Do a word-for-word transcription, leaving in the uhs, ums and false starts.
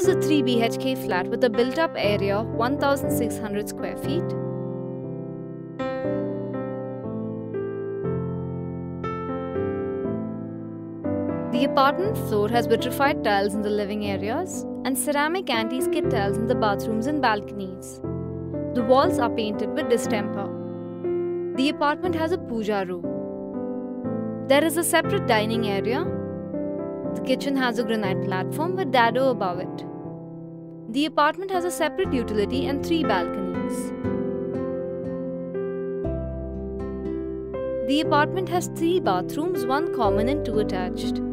is a three B H K flat with a built-up area of one thousand six hundred square feet. The apartment floor has vitrified tiles in the living areas and ceramic anti-skid tiles in the bathrooms and balconies. The walls are painted with distemper. The apartment has a puja room. There is a separate dining area. The kitchen has a granite platform with dado above it. The apartment has a separate utility and three balconies. The apartment has three bathrooms, one common and two attached.